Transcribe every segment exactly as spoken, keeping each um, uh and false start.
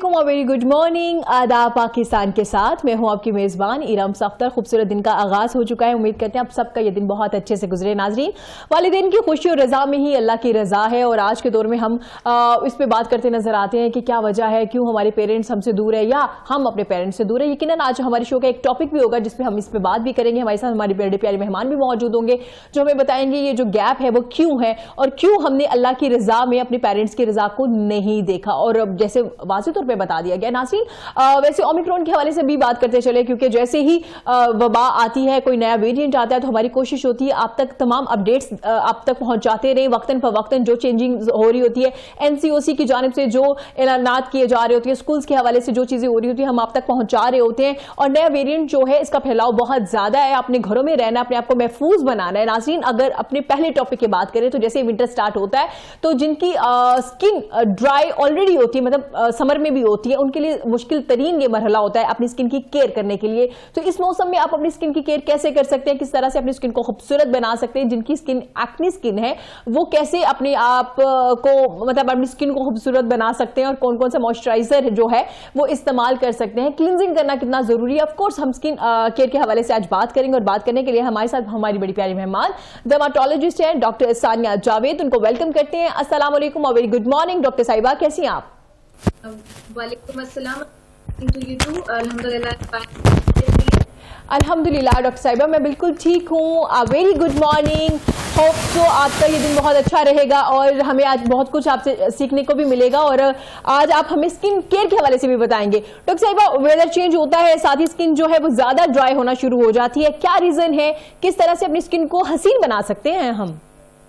वालेकुम और very good morning. आदाब पाकिस्तान के साथ मैं हूं आपकी मेज़बान इरम सफ्तर। खूबसूरत दिन का आगाज़ हो चुका है। उम्मीद करते हैं आप सबका ये दिन बहुत अच्छे से गुजरे। नाजरीन, वालिदैन की खुशी और रज़ा में ही अल्लाह की रज़ा है और आज के दौर में हम आ, इस पर बात करते नजर आते हैं कि क्या वजह है, क्यों हमारे पेरेंट्स हमसे दूर है या हम अपने पेरेंट्स से दूर है। यकीनन आज हमारे शो का एक टॉपिक भी होगा जिसपे हम इस पर बात भी करेंगे। हमारे साथ हमारे बड़े प्यारे मेहमान भी मौजूद होंगे जो हमें बताएंगे ये जो गैप है वो क्यों है और क्यों हमने अल्लाह की रज़ा में अपने पेरेंट्स की रज़ा को नहीं देखा। और जैसे वाज़ेह तौर पे बता दिया गया नाज़रीन, वैसे ओमिक्रॉन के हवाले से भी बात करते चले क्योंकि जैसे ही वबा आती है, कोई नया वेरिएंट आता है तो हमारी कोशिश होती है आप तक तमाम अपडेट्स आप तक पहुंचाते रहे वक्तन पर वक्तन। जो चेंजिंग हो रही होती है एनसीओसी की जानिब से, जो ऐलानात किए जा रहे होते हैं, स्कूल्स के हवाले से जो चीजें हो रही होती है हम आप तक पहुंचा रहे होते हैं। और नया वेरिएंट जो है इसका फैलाव बहुत ज्यादा है। अपने घरों में रहना, अपने आप को महफूज बनाना है। नाज़रीन, अगर अपने पहले टॉपिक की बात करें तो जैसे विंटर स्टार्ट होता है तो जिनकी स्किन ड्राई ऑलरेडी होती है, मतलब समर में भी होती है, उनके लिए मुश्किल तरीन ये मरहला होता है अपनी स्किन की केयर करने के लिए। तो इस मौसम में आप अपनी स्किन की केयर कैसे कर सकते हैं, किस तरह से अपनी स्किन को खूबसूरत बना सकते हैं। जिनकी स्किन एक्ने स्किन है वो कैसे अपने आप को, मतलब अपनी स्किन को खूबसूरत बना सकते हैं और कौन कौन सा मॉइस्चराइजर जो है वो इस्तेमाल कर सकते हैं। क्लींजिंग करना कितना जरूरी है, ऑफकोर्स हम स्किन केयर के हवाले से आज बात करेंगे। और बात करने के लिए हमारे साथ हमारी बड़ी प्यारी मेहमान डर्माटोलॉजिस्ट हैं डॉक्टर सानिया जावेद। उनको वेलकम करते हैं। अस्सलाम वालेकुम और वेरी गुड मॉर्निंग डॉक्टर साहिबा, कैसी हैं आप? वालेकुम अस्सलाम टू यू टू। अल्हम्दुलिल्लाह अल्हम्दुलिल्लाह डॉक्टर साहिबा मैं बिल्कुल ठीक हूँ। Very good morning. Hope so आपका ये दिन बहुत अच्छा रहेगा और हमें आज बहुत कुछ आपसे सीखने को भी मिलेगा। और आज आप हमें स्किन केयर के हवाले से भी बताएंगे। डॉक्टर साहिबा, वेदर चेंज होता है, साथ ही स्किन जो है वो ज्यादा ड्राई होना शुरू हो जाती है। क्या रीजन है, किस तरह से अपनी स्किन को हसीन बना सकते हैं हम?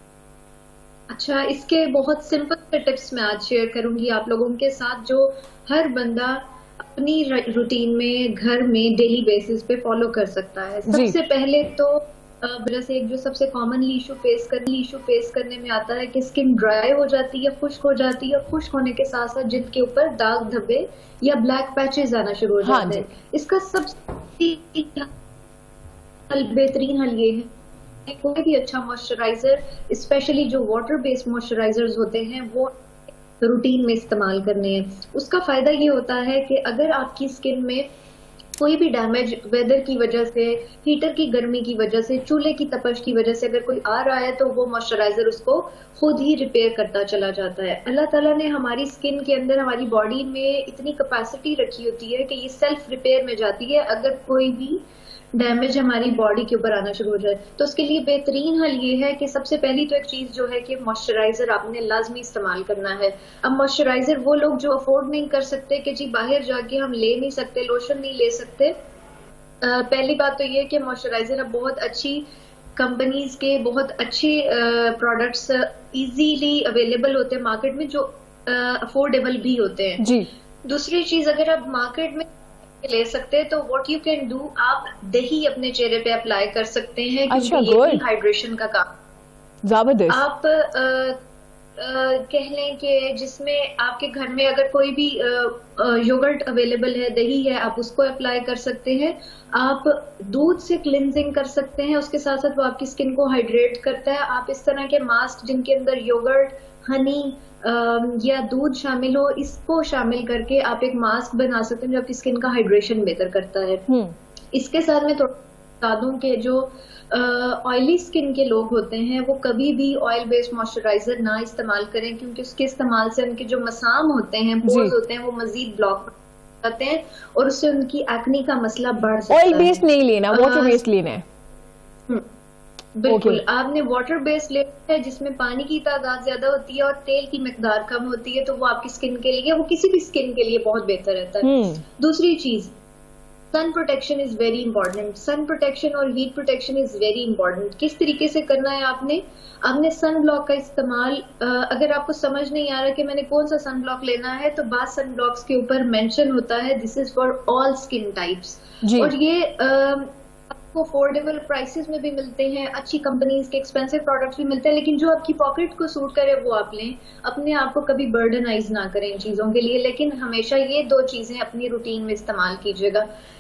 अच्छा, इसके बहुत सिंपल से टिप्स मैं आज शेयर करूंगी आप लोगों के साथ जो हर बंदा अपनी रूटीन में घर में डेली बेसिस पे फॉलो कर सकता है। सबसे पहले तो वजह से एक जो सबसे कॉमनली इशू फेस करने इशू फेस करने में आता है कि स्किन ड्राई हो जाती है, खुश्क हो जाती है और खुश्क होने के साथ साथ जिनके ऊपर दाग धब्बे या ब्लैक पैचेस आना शुरू हो जाते हैं। इसका सबसे बेहतरीन हल ये है कोई भी अच्छा मॉइस्चराइजर, स्पेशली जो वाटर बेस्ड मॉइस्चराइजर्स होते हैं वो रूटीन में इस्तेमाल करने हैं। उसका फायदा ये होता है कि अगर आपकी स्किन में कोई भी डैमेज वेदर की वजह से, हीटर की गर्मी की वजह से, चूल्हे की तपश की वजह से अगर कोई आ रहा है तो वो मॉइस्चराइजर उसको खुद ही रिपेयर करता चला जाता है। अल्लाह ताला ने हमारी स्किन के अंदर, हमारी बॉडी में इतनी कैपेसिटी रखी होती है कि ये सेल्फ रिपेयर में जाती है अगर कोई भी डैमेज हमारी बॉडी के ऊपर आना शुरू हो जाए। तो उसके लिए बेहतरीन हल ये है कि सबसे पहली तो एक चीज जो है कि मॉइस्चराइजर आपने लाजमी इस्तेमाल करना है। अब मॉइस्चराइजर वो लोग जो अफोर्ड नहीं कर सकते कि जी बाहर जाके हम ले नहीं सकते, लोशन नहीं ले सकते, आ, पहली बात तो ये कि मॉइस्चराइजर अब बहुत अच्छी कंपनीज के बहुत अच्छे प्रोडक्ट्स इजीली अवेलेबल होते हैं मार्केट में जो अफोर्डेबल भी होते हैं जी। दूसरी चीज, अगर आप मार्केट में ले सकते हैं तो व्हाट यू कैन डू, आप दही अपने चेहरे पे अप्लाई कर सकते हैं क्योंकि ये हाइड्रेशन का काम जबरदस्त। आप आ, आ, कह लें कि जिसमें आपके घर में अगर कोई भी योगर्ट अवेलेबल है, दही है, आप उसको अप्लाई कर सकते हैं। आप दूध से क्लिनजिंग कर सकते हैं, उसके साथ साथ वो आपकी स्किन को हाइड्रेट करता है। आप इस तरह के मास्क जिनके अंदर योगर्ट, हनी या दूध शामिल हो, इसको शामिल करके आप एक मास्क बना सकते हैं जो आपकी स्किन का हाइड्रेशन बेहतर करता है। इसके साथ में थोड़ा बता दूं कि जो ऑयली स्किन के लोग होते हैं वो कभी भी ऑयल बेस्ड मॉइस्चराइजर ना इस्तेमाल करें क्योंकि उसके इस्तेमाल से उनके जो मसाम होते हैं, पोर्स होते हैं, वो मजीद ब्लॉक जाते हैं और उससे उनकी एक्ने का मसला बढ़ सकता है। ऑयल बेस्ड नहीं लेना, वाटर बेस्ड लेना है। बिल्कुल okay. आपने वाटर बेस्ड लेना है जिसमें पानी की तादाद ज्यादा होती है और तेल की मिकदार कम होती है, तो वो आपकी स्किन के लिए, वो किसी भी स्किन के लिए बहुत बेहतर रहता है। hmm. दूसरी चीज, sun protection is very important. Sun protection और heat protection is very important. किस तरीके से करना है आपने आपने सन ब्लॉक का इस्तेमाल, अगर आपको समझ नहीं आ रहा कि मैंने कौन सा सन ब्लॉक लेना है तो बाद सन ब्लॉक्स के ऊपर मेंशन होता है this is for all skin types और ये आ, आपको अफोर्डेबल प्राइसेस में भी मिलते हैं, अच्छी कंपनीज के एक्सपेंसिव प्रोडक्ट्स भी मिलते हैं, लेकिन जो आपकी पॉकेट को सूट करे वो आप लें। अपने आप को कभी बर्डनाइज ना करें इन चीजों के लिए, लेकिन हमेशा ये दो चीजें अपनी रूटीन में इस्तेमाल कीजिएगा।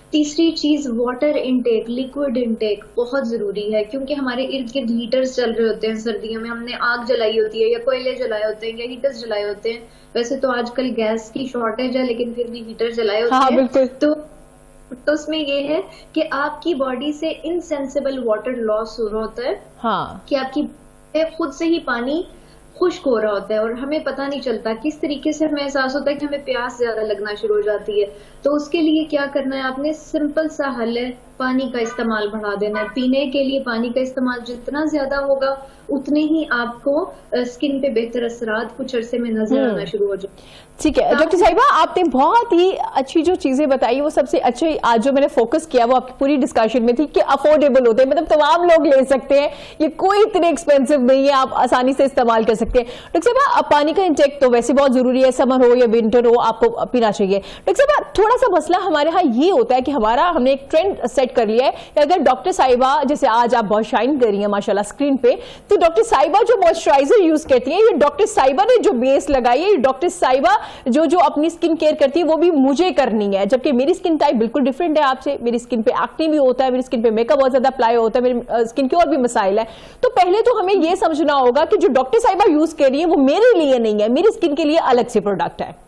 तीसरी चीज वाटर इनटेक, लिक्विड इनटेक बहुत जरूरी है, क्योंकि हमारे इर्द गिर्द हीटर्स चल रहे होते हैं सर्दियों में, हमने आग जलाई होती है या कोयले जलाए होते हैं या हीटर्स जलाए होते हैं। वैसे तो आजकल गैस की शॉर्टेज है लेकिन फिर भी हीटर जलाए होते हाँ, हैं। बिल्कुल। तो तो उसमें ये है कि आपकी बॉडी से इनसेंसिबल वाटर लॉस हो रहा होता है। हाँ, कि आपकी खुद से ही पानी खुश्क हो रहा होता है और हमें पता नहीं चलता किस तरीके से हमें एहसास होता है कि हमें प्यास ज्यादा लगना शुरू हो जाती है। तो उसके लिए क्या करना है आपने, सिंपल सा हल है, पानी का इस्तेमाल बढ़ा देना है। पीने के लिए पानी का इस्तेमाल जितना ज्यादा होगा उतने ही आपको स्किन पे बेहतर असरात कुछ अरसे में नजर आना शुरू हो जाए। ठीक है डॉक्टर साहिबा, आपने बहुत ही अच्छी जो चीजें बताई वो सबसे अच्छे, आज जो मैंने फोकस किया वो आपकी पूरी डिस्कशन में थी कि अफोर्डेबल होते हैं, मतलब तमाम लोग ले सकते हैं, ये कोई इतने एक्सपेंसिव नहीं है, आप आसानी से इस्तेमाल कर सकते हैं। डॉक्टर साहिबा, अब पानी का इंटेक तो वैसे बहुत जरूरी है, समर हो या विंटर हो आपको पीना चाहिए। डॉक्टर साहिबा, थोड़ा सा मसला हमारे यहाँ ये होता है कि हमारा हमने एक ट्रेंड सेट कर लिया है कि अगर डॉक्टर साहिबा, जैसे आज आप बहुत शाइन कर रही है माशाल्लाह स्क्रीन पे, तो डॉक्टर साहिबा जो मॉइस्चराइजर यूज करती है, ये डॉक्टर साहिबा ने जो बेस लगाई है, डॉक्टर साहिबा जो जो अपनी स्किन केयर करती है वो भी मुझे करनी है, जबकि मेरी स्किन टाइप बिल्कुल डिफरेंट है आपसे। मेरी स्किन पे एक्ने भी होता है, मेरी स्किन पे मेकअप बहुत ज्यादा अप्लाई होता है, मेरी स्किन के और भी मसाइल है। तो पहले तो हमें ये समझना होगा कि जो डॉक्टर साहिबा यूज कर रही है वो मेरे लिए नहीं है, मेरी स्किन के लिए अलग से प्रोडक्ट है।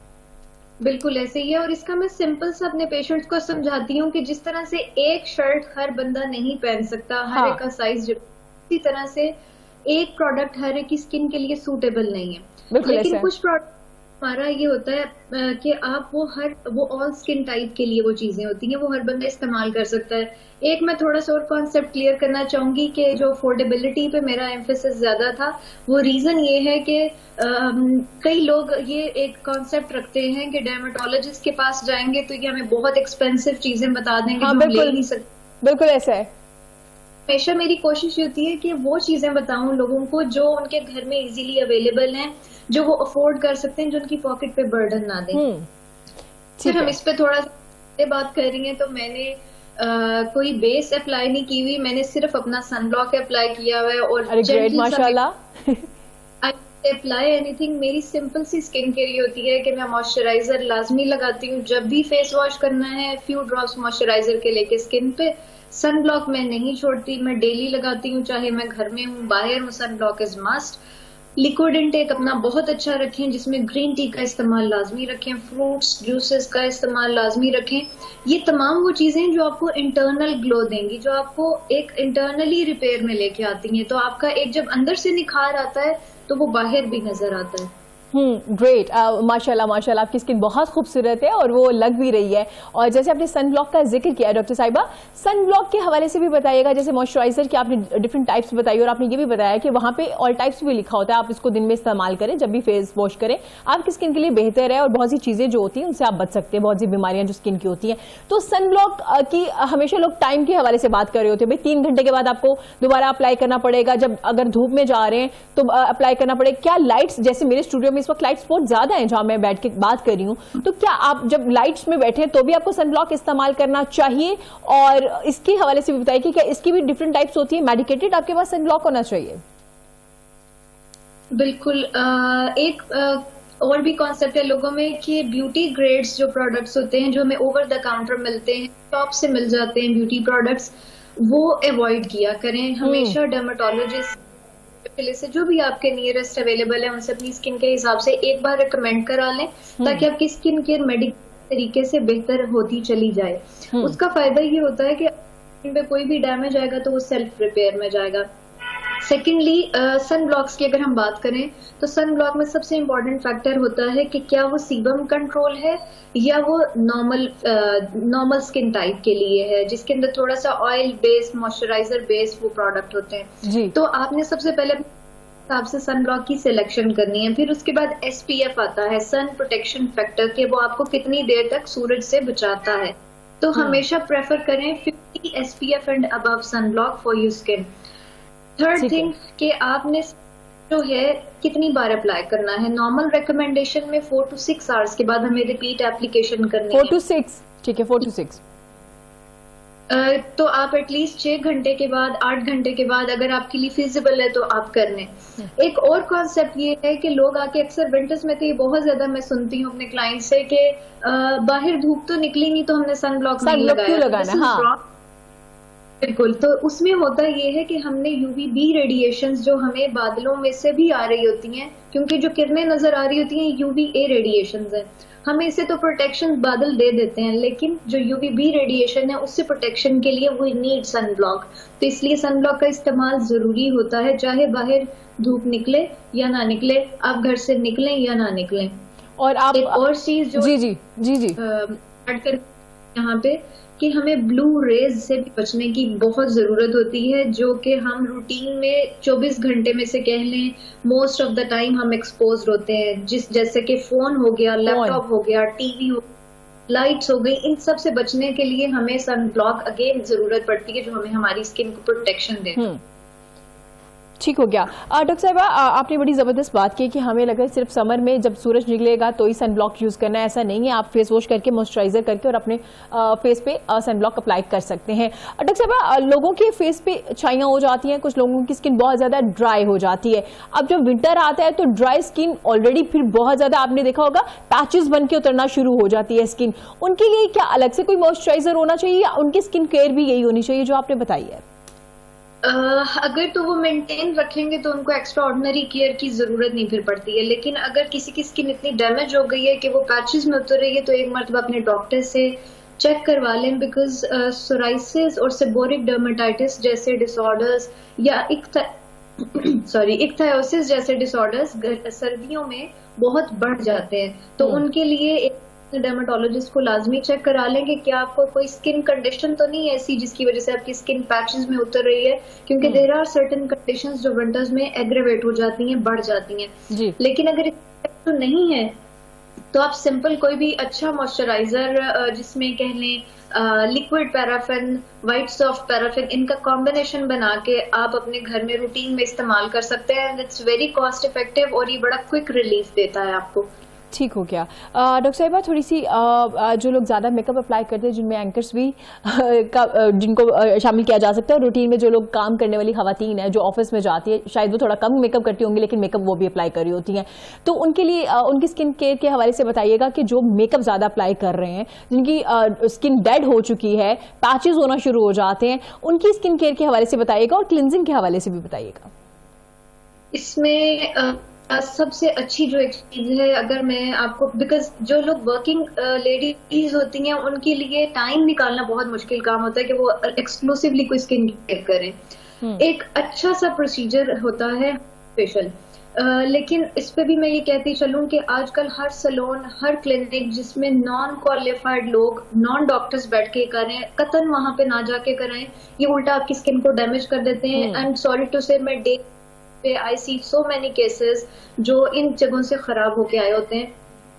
बिल्कुल ऐसे ही है, और इसका मैं सिंपल सा अपने पेशेंट्स को समझाती हूँ कि जिस तरह से एक शर्ट हर बंदा नहीं पहन सकता, हर हाँ। एक का साइज, इसी तरह से एक प्रोडक्ट हर एक की स्किन के लिए सूटेबल नहीं है। लेकिन कुछ प्रोडक्ट हमारा ये होता है कि आप वो हर वो ऑल स्किन टाइप के लिए वो चीजें होती हैं, वो हर बंदा इस्तेमाल कर सकता है। एक मैं थोड़ा सा और कॉन्सेप्ट क्लियर करना चाहूंगी कि जो अफोर्डेबिलिटी पे मेरा एम्फेसिस ज्यादा था, वो रीजन ये है कि कई लोग ये एक कॉन्सेप्ट रखते हैं कि डर्मेटोलॉजिस्ट के पास जाएंगे तो ये हमें बहुत एक्सपेंसिव चीजें बता देंगे, हाँ, जो हम ले नहीं सकते। बिल्कुल ऐसा है। हमेशा मेरी कोशिश होती है कि वो चीजें बताऊं लोगों को जो उनके घर में इजीली अवेलेबल हैं, जो वो अफोर्ड कर सकते हैं, जो उनकी पॉकेट पे बर्डन ना दें। फिर हम इस पे थोड़ा सा बात कर रही हैं, तो मैंने आ, कोई बेस अप्लाई नहीं की हुई, मैंने सिर्फ अपना सनब्लॉक अप्लाई किया हुआ है। और ग्रेट माशाल्लाह। अप्लाई एनीथिंग, मेरी सिंपल सी स्किन केयर होती है कि मैं मॉइस्चराइजर लाजमी लगाती हूँ, जब भी फेस वॉश करना है फ्यू ड्रॉप्स मॉइस्चराइजर के लेके स्किन पे। सनब्लॉक मैं नहीं छोड़ती, मैं डेली लगाती हूँ, चाहे मैं घर में हूँ बाहर हूँ, sunblock is must. Liquid intake अपना बहुत अच्छा रखें, जिसमें ग्रीन टी का इस्तेमाल लाजमी रखें, फ्रूट्स जूसेस का इस्तेमाल लाजमी रखें। ये तमाम वो चीजें जो आपको इंटरनल ग्लो देंगी, जो आपको एक इंटरनली रिपेयर में लेके आती हैं। तो आपका एक जब अंदर से निखार आता है तो वो बाहर भी नजर आता है। हम्म ग्रेट, माशाल्लाह माशाल्लाह, आपकी स्किन बहुत खूबसूरत है और वो लग भी रही है। और जैसे आपने सन ब्लॉक का जिक्र किया डॉक्टर साहिबा, सन ब्लॉक के हवाले से भी बताइएगा। जैसे मॉइस्चराइजर की आपने डिफरेंट टाइप्स बताई और आपने ये भी बताया कि वहाँ पे ऑल टाइप्स भी लिखा होता है, आप इसको दिन में इस्तेमाल करें, जब भी फेस वॉश करें आपकी स्किन के लिए बेहतर है और बहुत सी चीजें जो होती हैं उनसे आप बच सकते हैं, बहुत सी बीमारियां जो स्किन की होती हैं। तो सन ब्लॉक की हमेशा लोग टाइम के हवाले से बात कर रहे होते हैं, भाई तीन घंटे के बाद आपको दोबारा अप्लाई करना पड़ेगा, जब अगर धूप में जा रहे हैं तो अप्लाई करना पड़ेगा। क्या लाइट्स, जैसे मेरे स्टूडियो में इस वक्त लाइट्स बहुत ज्यादा है जहां मैं बैठ के बात कर रही हूं, तो क्या आप जब लाइट्स में बैठे तो भी आपको सनब्लॉक इस्तेमाल करना चाहिए? और इसके हवाले से भी बताइए कि क्या इसकी भी डिफरेंट टाइप्स होती है, मेडिकेटेड आपके पास सनब्लॉक होना चाहिए? बिल्कुल, आ, एक आ, और भी कॉन्सेप्ट है लोगों में कि ब्यूटी ग्रेड्स जो प्रोडक्ट्स होते हैं, जो हमें ओवर द काउंटर मिलते हैं, शॉप से मिल जाते हैं ब्यूटी प्रोडक्ट्स, वो अवॉइड किया करें। हमेशा डर्मेटोलॉजिस्ट से जो भी आपके नियरेस्ट अवेलेबल है उनसे अपनी स्किन के हिसाब से एक बार रिकमेंड करा लें, ताकि आपकी स्किन केयर मेडिकल तरीके से बेहतर होती चली जाए। उसका फायदा ये होता है कि स्किन पे कोई भी डैमेज आएगा तो वो सेल्फ रिपेयर में जाएगा। सेकेंडली, सन ब्लॉक्स की अगर हम बात करें तो सन ब्लॉक में सबसे इम्पोर्टेंट फैक्टर होता है कि क्या वो सीबम कंट्रोल है या वो नॉर्मल नॉर्मल स्किन टाइप के लिए है, जिसके अंदर थोड़ा सा ऑयल बेस्ड मॉइस्चराइजर बेस्ड वो प्रोडक्ट होते हैं। तो आपने सबसे पहले हिसाब से सन ब्लॉक की सिलेक्शन करनी है। फिर उसके बाद एस पी एफ आता है, सन प्रोटेक्शन फैक्टर, के वो आपको कितनी देर तक सूरज से बचाता है। तो हमेशा प्रेफर करें fifty S P F and above sun block for your skin. Third thing कि आपने जो है कितनी बार अप्लाई करना है। नॉर्मल रिकमेंडेशन में फोर टू सिक्स आवर्स के बाद हमें रिपीट एप्लीकेशन करनी है। फोर टू सिक्स ठीक है, फोर टू सिक्स तो आप एटलीस्ट छह घंटे के बाद, आठ घंटे के बाद अगर आपके लिए फिजिबल है तो आप कर लें। एक और कॉन्सेप्ट ये है कि लोग आके अक्सर विंटर्स में तो ये बहुत ज्यादा मैं सुनती हूँ अपने क्लाइंट से कि बाहर धूप तो निकली नहीं तो हमने सन ब्लॉक नहीं लगाया। लगाना, हाँ। बिल्कुल, तो उसमें होता ये है कि हमने यूवी बी रेडिएशंस जो हमें बादलों में से भी आ रही होती हैं, क्योंकि जो किरणें नजर आ रही होती हैं यूवी ए रेडिएशंस है, हमें इससे तो प्रोटेक्शन बादल दे देते हैं, लेकिन जो यूवी बी रेडिएशन है उससे प्रोटेक्शन के लिए वी नीड सन ब्लॉक। तो इसलिए सन ब्लॉक का इस्तेमाल जरूरी होता है, चाहे बाहर धूप निकले या ना निकले, आप घर से निकलें या ना निकलें। और आप एक और चीज जो जी जी जी जी ऐड कर यहाँ पे कि हमें ब्लू रेज से भी बचने की बहुत जरूरत होती है, जो कि हम रूटीन में चौबीस घंटे में से कह लें मोस्ट ऑफ द टाइम हम एक्सपोज होते हैं, जिस जैसे कि फोन हो गया, लैपटॉप हो गया, टीवी हो, लाइट्स हो गई, इन सब से बचने के लिए हमें सन ब्लॉक अगेन जरूरत पड़ती है, जो हमें हमारी स्किन को प्रोटेक्शन दे। ठीक हो गया। डॉक्टर साहबा, आपने बड़ी ज़बरदस्त बात की कि हमें लगा सिर्फ समर में जब सूरज निकलेगा तो ही सन ब्लॉक यूज़ करना है, ऐसा नहीं है। आप फेस वॉश करके, मॉइस्चराइजर करके और अपने फेस पे सन ब्लॉक अप्लाई कर सकते हैं। डॉक्टर साहबा, लोगों के फेस पे छाइयाँ हो जाती हैं, कुछ लोगों की स्किन बहुत ज़्यादा ड्राई हो जाती है। अब जब विंटर आता है तो ड्राई स्किन ऑलरेडी फिर बहुत ज़्यादा, आपने देखा होगा, पैचेस बन के उतरना शुरू हो जाती है स्किन। उनके लिए क्या अलग से कोई मॉइस्चराइजर होना चाहिए या उनकी स्किन केयर भी यही होनी चाहिए जो आपने बताई है? Uh, अगर तो वो मेंटेन रखेंगे तो उनको एक्स्ट्रा ऑर्डिनरी केयर की जरूरत नहीं फिर पड़ती है, लेकिन अगर किसी की स्किन इतनी डैमेज हो गई है कि वो पैचेस में उतर रही है तो एक मरतबा अपने डॉक्टर से चेक करवा लें, बिकॉज सोराइसिस और सेबोरिक डर्मेटाइटिस जैसे डिसऑर्डर्स या सॉरी इक्थायोसिस जैसे डिसऑर्डर्स सर्दियों में बहुत बढ़ जाते हैं, तो उनके लिए एक डर्मेटोलॉजिस्ट को लाजमी चेक करा लें कि क्या आपको कोई स्किन कंडीशन तो नहीं है ऐसी जिसकी वजह से आपकी स्किन पैचेस में उतर रही है, क्योंकि देयर आर सर्टेन कंडीशंस जो विंटर्स में एग्रेवेट हो जाती हैं, बढ़ जाती हैं। लेकिन अगर तो नहीं है तो आप सिंपल कोई भी अच्छा मॉइस्चराइजर जिसमें कह लें liquid paraffin, white soft paraffin, इनका कॉम्बिनेशन बना के आप अपने घर में रूटीन में इस्तेमाल कर सकते हैं। इट्स वेरी कॉस्ट इफेक्टिव और ये बड़ा क्विक रिलीफ देता है आपको। ठीक हो गया। डॉक्टर साहिबा, थोड़ी सी आ, जो लोग ज़्यादा मेकअप अप्लाई करते हैं, जिनमें एंकर्स भी का, जिनको शामिल किया जा सकता है, रूटीन में जो लोग काम करने वाली खवातीन है जो ऑफिस में जाती है, शायद वो थोड़ा कम मेकअप करती होंगी लेकिन मेकअप वो भी अप्लाई कर रही होती हैं, तो उनके लिए आ, उनकी स्किन केयर के हवाले से बताइएगा कि जो मेकअप ज़्यादा अप्लाई कर रहे हैं, जिनकी आ, स्किन डेड हो चुकी है, पैचेस होना शुरू हो जाते हैं, उनकी स्किन केयर के हवाले से बताइएगा और क्लिनजिंग के हवाले से भी बताइएगा। इसमें आ... सबसे अच्छी जो एक चीज है, अगर मैं आपको, बिकॉज जो लोग वर्किंग लेडीज होती हैं उनके लिए टाइम निकालना बहुत मुश्किल काम होता है कि वो एक्सक्लूसिवली कोई स्किन केयर करें। एक अच्छा सा प्रोसीजर होता है फेशियल, uh, लेकिन इस पे भी मैं ये कहती चलूं कि आजकल हर सैलून, हर क्लिनिक जिसमें नॉन क्वालिफाइड लोग, नॉन डॉक्टर्स बैठ के करें, कतन वहां पे ना जाके कराएं, ये उल्टा आपकी स्किन को डैमेज कर देते हैं। I am sorry to say, मैं day I see so many cases जो इन जगहों से खराब होके आए होते हैं।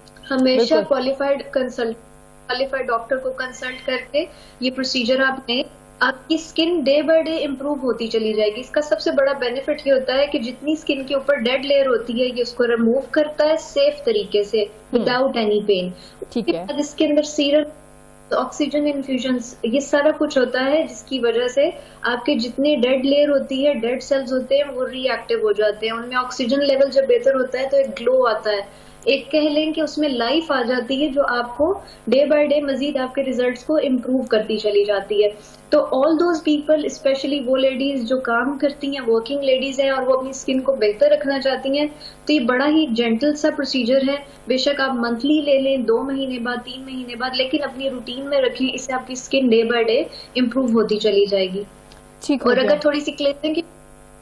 हमेशा क्वालिफाइड कंसल्ट क्वालिफाइड डॉक्टर को कंसल्ट करके ये प्रोसीजर आपने, आपकी skin day by day improve होती चली जाएगी। इसका सबसे बड़ा बेनिफिट ये होता है कि जितनी स्किन के ऊपर डेड लेयर होती है ये उसको रिमूव करता है सेफ तरीके से, विदाउट एनी पेन। ठीक है। इसके अंदर सीरम, ऑक्सीजन इन्फ्यूजन, ये सारा कुछ होता है जिसकी वजह से आपके जितने डेड लेयर होती है, डेड सेल्स होते हैं, वो रीएक्टिव हो जाते हैं, उनमें ऑक्सीजन लेवल जब बेहतर होता है तो एक ग्लो आता है, एक कह लें कि उसमें लाइफ आ जाती है जो आपको डे बाय डे मजीद आपके रिजल्ट्स को इम्प्रूव करती चली जाती है। तो ऑल दोज पीपल, स्पेशली वो लेडीज जो काम करती हैं, वर्किंग लेडीज हैं और वो अपनी स्किन को बेहतर रखना चाहती हैं, तो ये बड़ा ही जेंटल सा प्रोसीजर है। बेशक आप मंथली ले लें, दो महीने बाद, तीन महीने बाद, लेकिन अपनी रूटीन में रखें, इससे आपकी skin day by day improve होती चली जाएगी। ठीक। और अगर थोड़ी सी क्लीनिंग की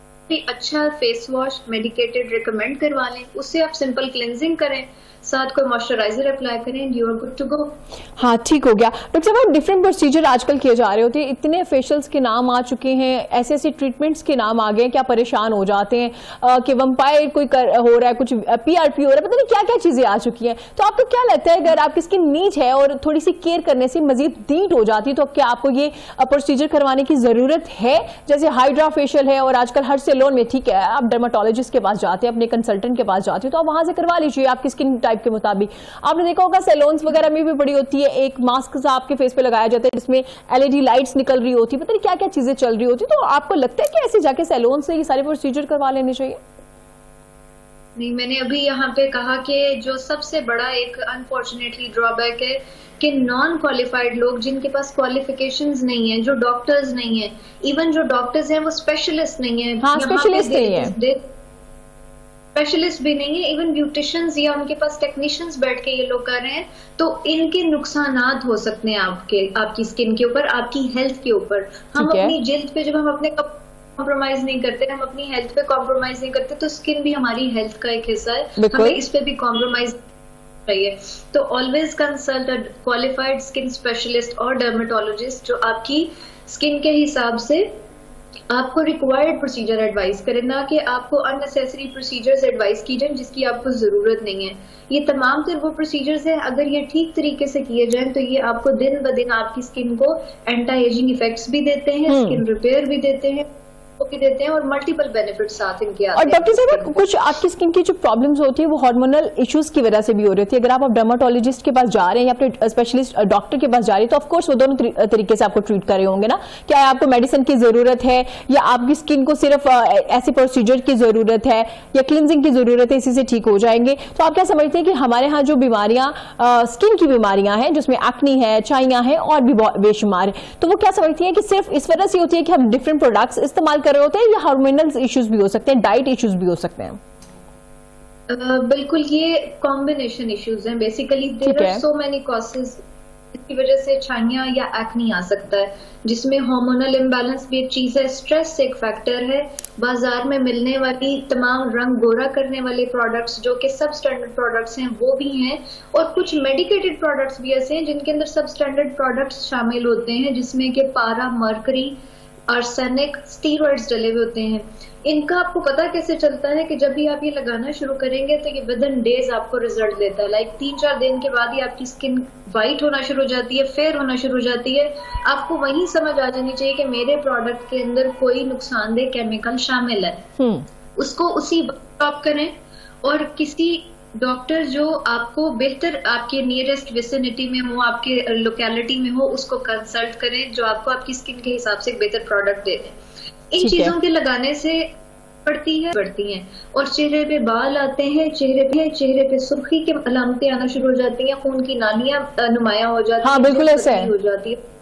अच्छा फेस वॉश मेडिकेटेड रिकमेंड करवा लें, उससे आप सिंपल क्लेंजिंग करें, साथ कोई मॉइस्चराइजर अप्लाई करें, you are good to go. हाँ, ठीक हो गया। डॉक्टर साहब, डिफरेंट प्रोसीजर आजकल किए जा रहे होते हैं, इतने फेशियल्स के नाम आ चुके हैं, ऐसे ऐसे ट्रीटमेंट्स के नाम आ गए, क्या परेशान हो जाते हैं आ, कि वंपायर कोई कर, हो रहा है, कुछ पीआरपी हो रहा है, पता नहीं क्या क्या चीजें आ चुकी हैं। तो आपको क्या लगता है, अगर आपकी स्किन नीच है और थोड़ी सी केयर करने से मजीद दीट हो जाती है, तो क्या आपको ये प्रोसीजर करवाने की जरूरत है? जैसे हाइड्रा फेशियल है और आजकल हर सैलून में, ठीक है, आप डर्माटोलॉजिस्ट के पास जाते हैं, अपने कंसल्टेंट के पास जाते हैं, तो आप वहां से करवा लीजिए, आपकी स्किन टाइप के मुताबिक। आपने देखा होगा सैलून्स वगैरह में भी बड़ी होती है, एक मास्क सा आपके फेस पे लगाया जाता है जिसमें एलईडी लाइट्स निकल रही होती है, पता नहीं क्या क्या चीजें चल रही होती। तो आपको लगता है कि ऐसे जाके सैलून से ये सारे प्रोसीजर करवा लेने चाहिए? नहीं, मैंने अभी यहाँ पे कहा कि जो सबसे बड़ा एक अनफॉर्चुनेटली ड्रॉबैक है कि नॉन क्वालिफाइड लोग जिनके पास क्वालिफिकेशंस नहीं है, जो डॉक्टर्स नहीं है, इवन जो डॉक्टर्स हैं वो स्पेशलिस्ट नहीं है। हाँ, स्पेशलिस्ट नहीं है, स्पेशलिस्ट भी नहीं है, इवन ब्यूटिशियंस या उनके पास टेक्नीशियंस बैठ के ये लोग कर रहे हैं, तो इनके नुकसानात हो सकते हैं आपके आपकी स्किन के ऊपर, आपकी हेल्थ के ऊपर। हम अपनी जिल्द पे जब हम अपने कॉम्प्रोमाइज नहीं करते, हम अपनी हेल्थ पे कॉम्प्रोमाइज नहीं करते, तो स्किन भी हमारी हेल्थ का एक हिस्सा है, हमें इस पे भी कॉम्प्रोमाइज चाहिए। तो always consult a qualified skin specialist और डर्मेटोलॉजिस्ट जो आपकी स्किन के हिसाब से आपको रिक्वायर्ड प्रोसीजर एडवाइस करें, ना कि आपको अननेसेसरी प्रोसीजर्स एडवाइस की जाए जिसकी आपको जरूरत नहीं है। ये तमाम तर वो प्रोसीजर्स हैं, अगर ये ठीक तरीके से किए जाएं तो ये आपको दिन ब दिन आपकी स्किन को एंटी एजिंग इफेक्ट्स भी देते हैं, स्किन रिपेयर भी देते हैं भी देते हैं और मल्टीपल बेनिफिट्स साथ इनके आते हैं। और डॉक्टर साहब, कुछ आपकी स्किन की जो प्रॉब्लम्स होती है वो हार्मोनल इश्यूज की वजह से भी हो रही होती है। अगर आप डर्माटोलॉजिस्ट के पास जा रहे हैं या फिर स्पेशलिस्ट डॉक्टर के पास जा रहे हैं तो ऑफकोर्स वो दोनों तरीके से आपको ट्रीट कर रहे होंगे ना। क्या आपको मेडिसिन की जरूरत है या आपकी स्किन को सिर्फ ऐसे प्रोसीजर की जरूरत है या क्लिनजिंग की जरूरत है, इसी से ठीक हो जाएंगे? तो आप क्या समझते हैं कि हमारे यहाँ जो बीमारियां स्किन की बीमारियां हैं जिसमें एक्नी है, चाइना है और भी बेशुमार है, तो वो क्या समझती हैं कि सिर्फ इस वजह से होती है कि हम डिफरेंट प्रोडक्ट्स इस्तेमाल कर रहे होते हैं या हार्मोनल इश्यूज भी हो सकते हैं, डाइट इश्यूज भी हो सकते हैं? uh, बिल्कुल, ये कॉम्बिनेशन इश्यूज हैं basically. There are so many causes इसकी वजह से छाइया या एक्नी आ सकता है, जिसमें हार्मोनल इम्बैलेंस भी एक चीज है, स्ट्रेस एक फैक्टर है, बाजार में मिलने वाली तमाम रंग गोरा करने वाले प्रोडक्ट्स जो कि सब स्टैंडर्ड प्रोडक्ट्स हैं वो भी हैं, और कुछ मेडिकेटेड प्रोडक्ट्स भी ऐसे हैं जिनके अंदर सब स्टैंडर्ड प्रोडक्ट्स शामिल होते हैं, जिसमें कि पारा, मर्करी, आर्सेनिक, स्टीरॉइड्स डले हुए होते हैं। इनका आपको पता कैसे चलता है कि जब भी आप ये लगाना शुरू करेंगे तो ये विद इन डेज आपको रिजल्ट देता है। लाइक तीन चार दिन के बाद ही आपकी स्किन वाइट होना शुरू हो जाती है, फेयर होना शुरू हो जाती है। आपको वही समझ आ जानी चाहिए कि मेरे प्रोडक्ट के अंदर कोई नुकसानदेह केमिकल शामिल है, उसको उसी वक्त आप करें, और किसी डॉक्टर जो आपको बेहतर आपके नियरेस्ट विसिनिटी में हो, आपके लोकेलिटी में हो, उसको कंसल्ट करें जो आपको आपकी स्किन के हिसाब से एक बेहतर प्रोडक्ट दे दें। इन चीजों के लगाने से बढ़ती है बढ़ती हैं और चेहरे पे बाल आते हैं, चेहरे पे चेहरे पे सुर्खी के अलामतें आना शुरू हो जाती हैं, खून की नालियां नुमायां हो जाती हैं। हाँ, बिल्कुल ऐसा है। हो जाती है।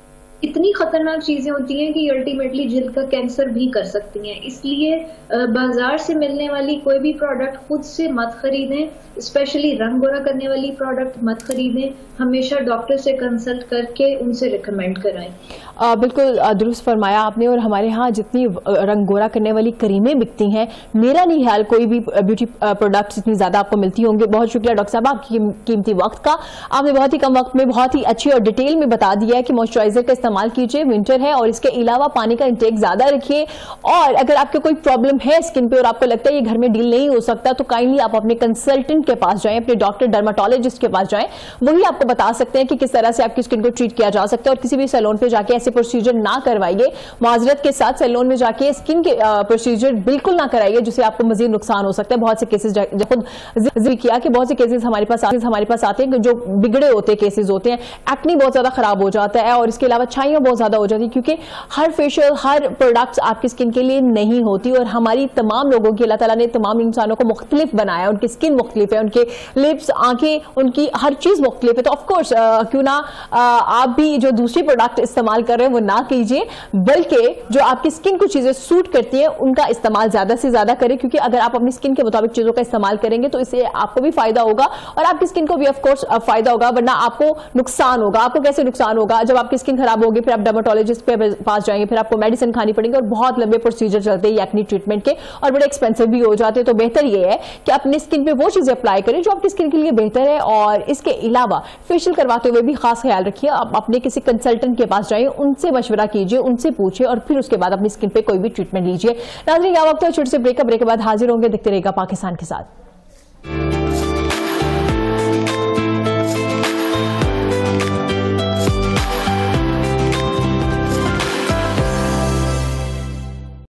इतनी खतरनाक चीजें होती हैं कि अल्टीमेटली जिल्द का कैंसर भी कर सकती हैं। इसलिए बाजार से मिलने वाली कोई भी प्रोडक्ट खुद से मत खरीदें, स्पेशली रंग गोरा करने वाली प्रोडक्ट मत खरीदें, हमेशा डॉक्टर से कंसल्ट करके उनसे रिकमेंड कराएं। आ, बिल्कुल दुरुस्त फरमाया आपने। और हमारे यहाँ जितनी रंग गोरा करने वाली क्रीमें बिकती हैं, मेरा नहीं ख्याल कोई भी ब्यूटी प्रोडक्ट्स इतनी ज्यादा आपको मिलती होंगे। बहुत शुक्रिया डॉक्टर साहब आपकी कीमती वक्त का। आपने बहुत ही कम वक्त में बहुत ही अच्छी और डिटेल में बता दिया है कि मॉइस्चराइजर का इस्तेमाल कीजिए, विंटर है, और इसके अलावा पानी का इंटेक ज्यादा रखिए। और अगर आपको कोई प्रॉब्लम है स्किन पे और आपको लगता है ये घर में डील नहीं हो सकता, तो काइंडली आप अपने कंसल्टेंट के पास जाएं, अपने डॉक्टर डर्माटोलॉजिस्ट के पास जाएं, वही आपको बता सकते हैं कि किस तरह से आपकी स्किन को ट्रीट किया जा सकता है। और किसी भी सैलून पे जाके ऐसे प्रोसीजर ना करवाइए, माजरत के साथ सैलून में जाके स्किन के प्रोसीजर बिल्कुल ना कराइए, जिससे आपको मजीद नुकसान हो सकता है। बहुत से केसेस खुद जिक्र किया कि बहुत से केसेस हमारे पास हमारे पास आते हैं जो बिगड़े होते केसेस होते हैं, एक्नी बहुत ज्यादा खराब हो जाता है और इसके अलावा छाइयां बहुत ज्यादा हो जाती है, क्योंकि हर फेशियल हर प्रोडक्ट्स आपकी स्किन के लिए नहीं होती। और हमारी तमाम लोगों की अल्लाह ताला ने तमाम इंसानों को मुख्तलिफ बनाया, उनकी स्किन मुख्तलिफ है, उनके लिप्स, आंखें, उनकी हर चीज मुख्तलिफ है। तो ऑफकोर्स क्यों ना आ, आप भी जो दूसरी प्रोडक्ट इस्तेमाल कर रहे हैं वो ना कीजिए, बल्कि जो आपकी स्किन को चीजें सूट करती है उनका इस्तेमाल ज्यादा से ज्यादा करें, क्योंकि अगर आप अपनी स्किन के मुताबिक चीजों का इस्तेमाल करेंगे तो इससे आपको भी फायदा होगा और आपकी स्किन को भी ऑफकोर्स फायदा होगा, वरना आपको नुकसान होगा। आपको कैसे नुकसान होगा? जब आपकी स्किन खराब होगी फिर आप डर्माटोलॉजिस्ट के पास जाएंगे, फिर आपको मेडिसिन खानी पड़ेगी और बहुत लंबे प्रोसीजर चलते हैं एक्नी ट्रीटमेंट के और बड़े एक्सपेंसिव भी हो जाते हैं। तो बेहतर ये है कि अपनी स्किन पे वो चीजें अप्लाई करें जो आपकी स्किन के लिए बेहतर है। और इसके अलावा फेशियल करवाते हुए भी खास ख्याल रखिए, आप अपने किसी कंसल्टेंट के पास जाइए, उनसे मशवरा कीजिए, उनसे पूछिए और फिर उसके बाद अपनी स्किन पे कोई भी ट्रीटमेंट लीजिए। नाज़रीन, क्या वक्त है छोटे से ब्रेक, ब्रेक के बाद हाजिर होंगे। देखते रहेगा पाकिस्तान के साथ।